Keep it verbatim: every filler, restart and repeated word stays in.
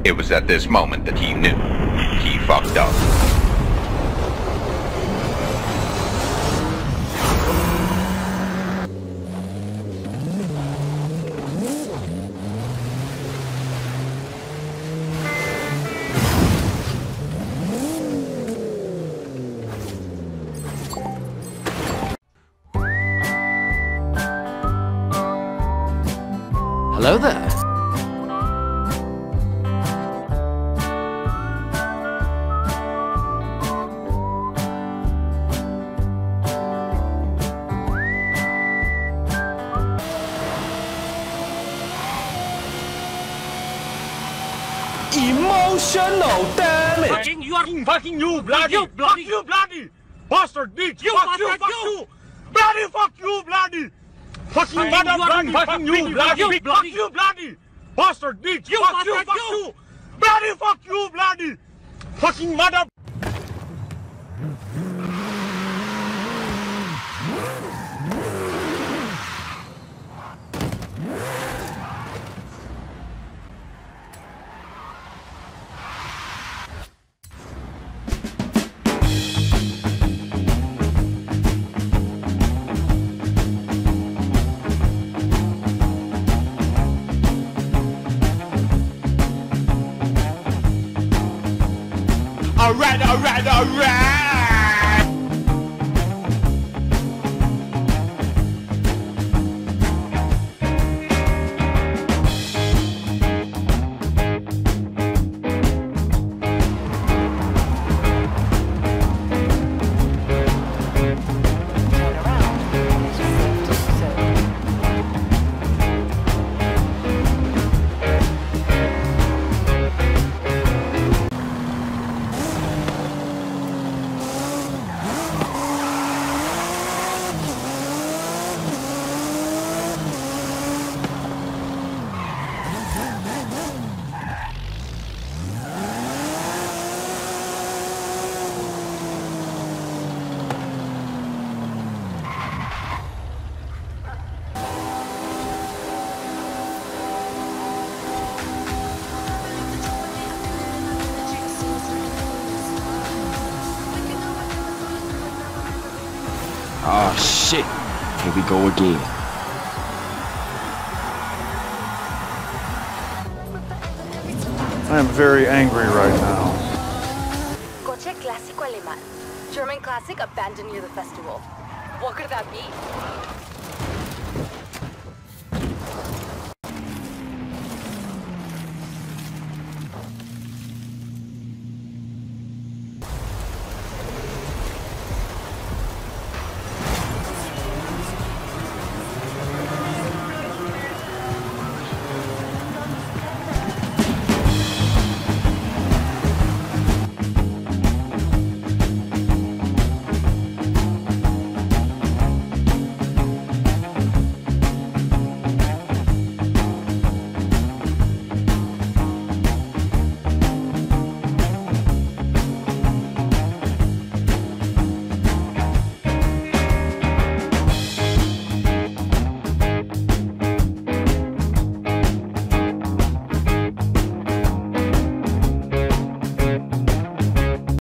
It was at this moment that he knew he fucked up. Hello there. Emotional damage. Fucking you are fucking you bloody you bloody you bloody bastard bitch you fuck you fuck you bloody fuck you bloody fucking mother bloody fucking you bloody fuck you bloody bastard bitch you fuck you fuck you bloody fuck you bloody fucking mother. Alright, alright, alright! Oh shit, here we go again. I am very angry right now. Coche clásico alemán. German classic abandoned near the festival. What could that be?